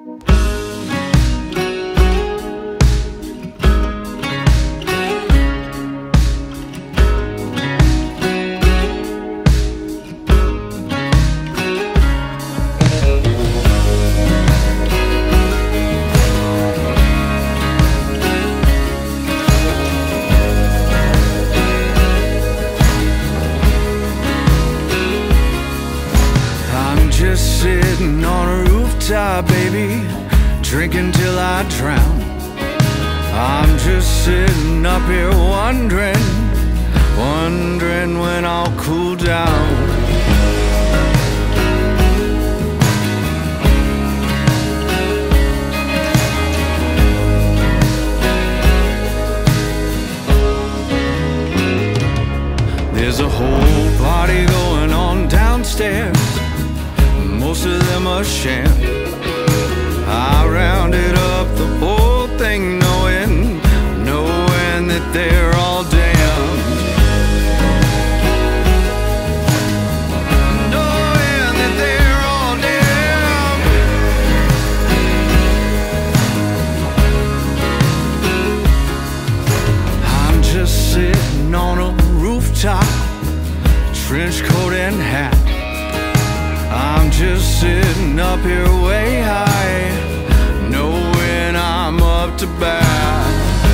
Just sitting on a rooftop, baby, drinking till I drown. I'm just sitting up here wondering when I'll cool down. There's a whole party going on downstairs, most of them are sham. I rounded up the whole thing knowing that they're all damned. Knowing that they're all damned. I'm just sitting on a rooftop, trench coat and hat. I'm just sitting up here way high, knowing I'm up to bat.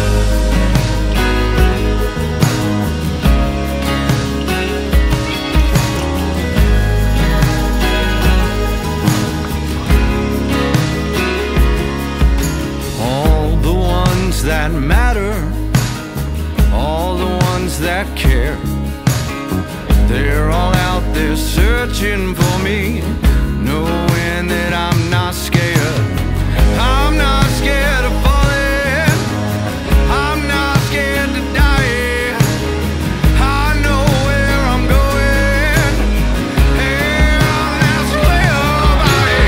All the ones that matter, all the ones that care, they're all out there searching for me, knowing that I'm not scared. I'm not scared of falling. I'm not scared to die. I know where I'm going, and that's where I'll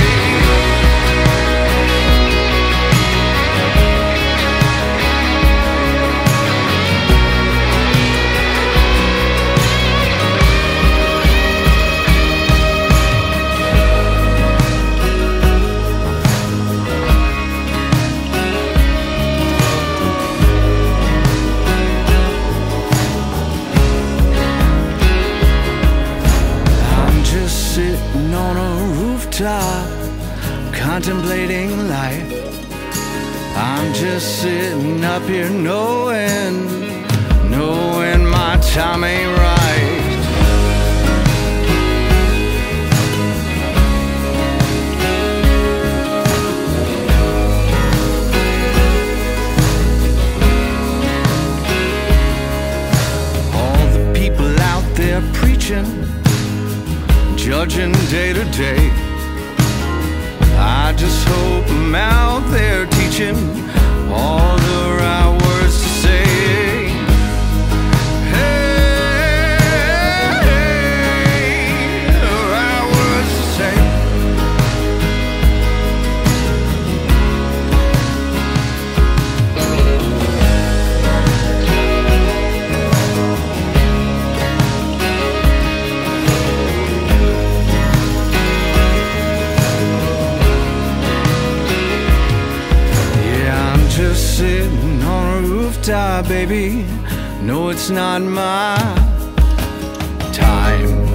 sitting on a rooftop, contemplating life. I'm just sitting up here knowing my time ain't right. All the people out there preaching, judging day to day, I just hope I'm out there teaching all the right words to say. Hey, the right words to say. Just sitting on a rooftop, baby, no, it's not my time.